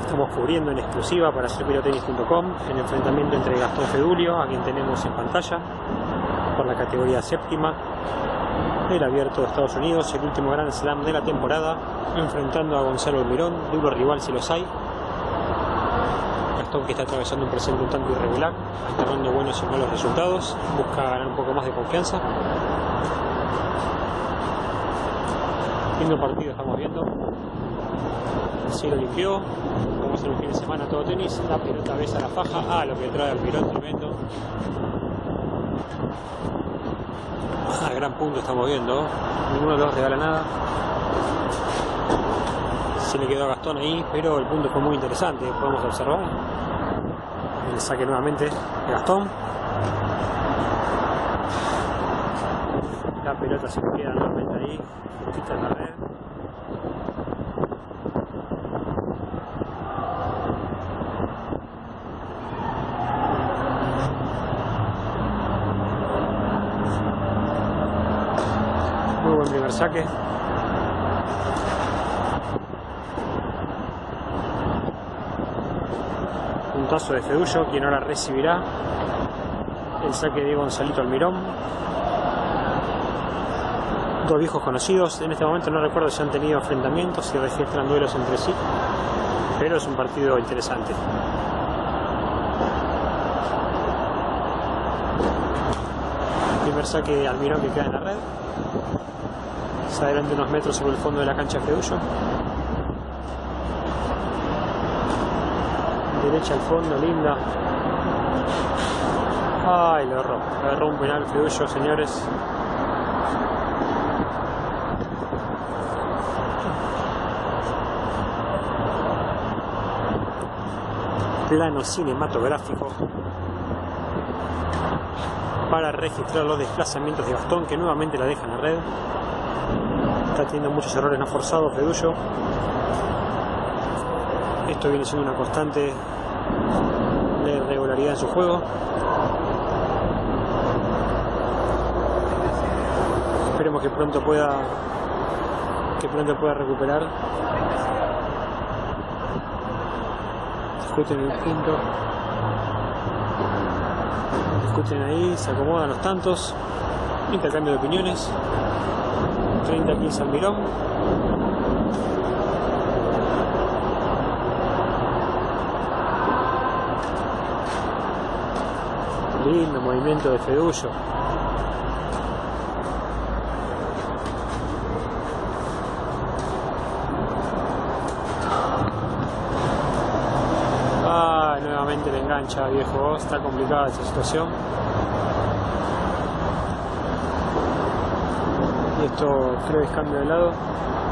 Estamos cubriendo en exclusiva para CircuitoTenis.com el enfrentamiento entre Gastón Fedulio, a quien tenemos en pantalla, por la categoría séptima del Abierto de Estados Unidos, el último Grand Slam de la temporada, enfrentando a Gonzalo Almirón, duro rival si los hay. Gastón, que está atravesando un presente un tanto irregular, alternando buenos y malos resultados, busca ganar un poco más de confianza. Lindo partido estamos viendo. El cielo limpió, vamos a hacer un fin de semana todo tenis, la pelota besa la faja, lo que trae Almirón, tremendo. Gran punto estamos viendo, ninguno de los regala nada. Se le quedó a Gastón ahí, pero el punto fue muy interesante, podemos observar. El saque nuevamente de Gastón. La pelota se queda nuevamente ahí, justita en la red. Muy buen primer saque. Puntazo de Fedulio, quien ahora recibirá el saque de Gonzalito Almirón. Dos viejos conocidos. En este momento no recuerdo si han tenido enfrentamientos, si registran duelos entre sí, pero es un partido interesante. Primer saque de Almirón que queda en la red. Se adelanta unos metros sobre el fondo de la cancha Fedulio. Derecha al fondo, linda. Ay, lo erró. Agarró un penal Fedulio, señores. Plano cinematográfico para registrar los desplazamientos de Gastón, que nuevamente la deja en la red. Está teniendo muchos errores no forzados Fedulio. Esto viene siendo una constante de irregularidad en su juego. Esperemos que pronto pueda recuperar. Discuten el punto. Discuten ahí, se acomodan los tantos. Intercambio de opiniones. 30-15 Almirón. Lindo movimiento de Fedulio. Nuevamente le engancha, viejo. Está complicada esta situación. Y esto creo que es cambio de lado.